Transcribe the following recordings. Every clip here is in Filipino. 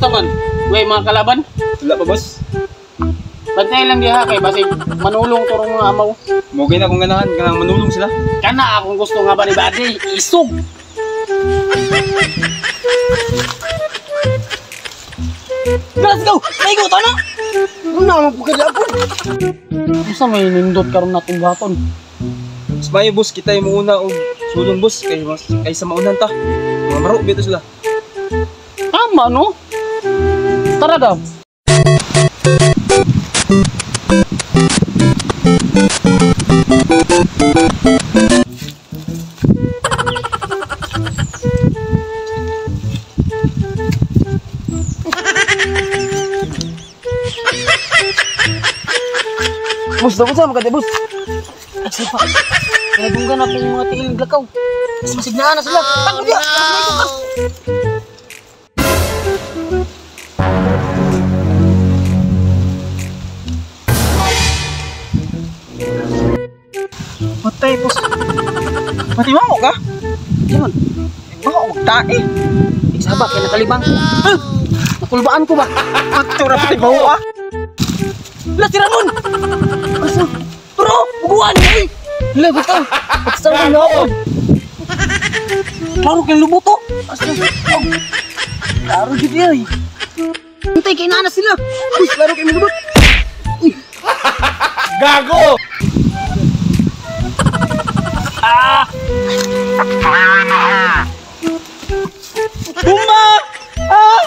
Kumusta man? Uy, mga kalaban? Wala pa, boss. Bantay lang diha kay basig manulong turong mga amaw. Mugay na kung ganahan, kanang manulong sila. Kana akong gusto nga ba ni Badi, isog. Let's go! Maigo to na! Ano na ang pagkada ako? Asa may nindot karon natong gapon? Mas may boss, kita yung muna o sulong boss. Kaysa maunan ta. Mga maro, bito sila. Tama no? Tara daw. Bus, dapat sama ka, bus. Kasi pa. Kaya dunggan akong mga tiiling glakaw. Mas masignaan na sila. Takot ya. Patay, bus. Mati mo ka? Di man. Baka magtae. Isaba kaya nakalibang ko. Nakulbaan ko ba? Matura pati baho ah. Lah si Ramon. Asa? Bro, buguan ni. Lah bitaw. Extra na ako. Klaro kay lubuto. Asa? Klaro gid ay. Hintay kay nana sila. Uy, klaro kay lubot. Uy. Gago! Ah! Bumba! Ah!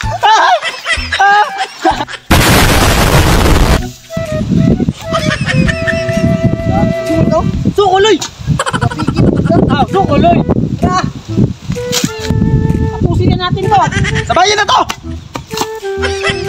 Sukuloy! Sukuloy! Tapusin na natin to! Sabayan na to!